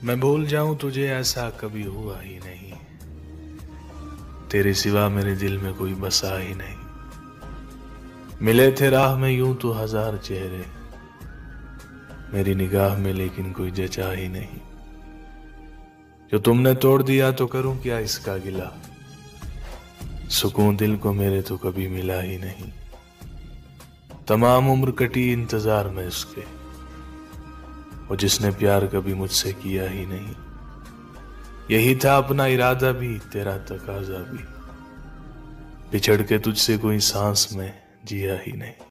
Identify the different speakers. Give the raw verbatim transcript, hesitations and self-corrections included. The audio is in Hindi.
Speaker 1: मैं भूल जाऊं तुझे ऐसा कभी हुआ ही नहीं, तेरे सिवा मेरे दिल में कोई बसा ही नहीं। मिले थे राह में यूं तो हजार चेहरे, मेरी निगाह में लेकिन कोई जचा ही नहीं। जो तुमने तोड़ दिया तो करूं क्या इसका गिला, सुकून दिल को मेरे तो कभी मिला ही नहीं। तमाम उम्र कटी इंतजार में उसके, वो जिसने प्यार कभी मुझसे किया ही नहीं। यही था अपना इरादा भी, तेरा तकाजा भी, बिछड़ के तुझसे कोई सांस में जिया ही नहीं।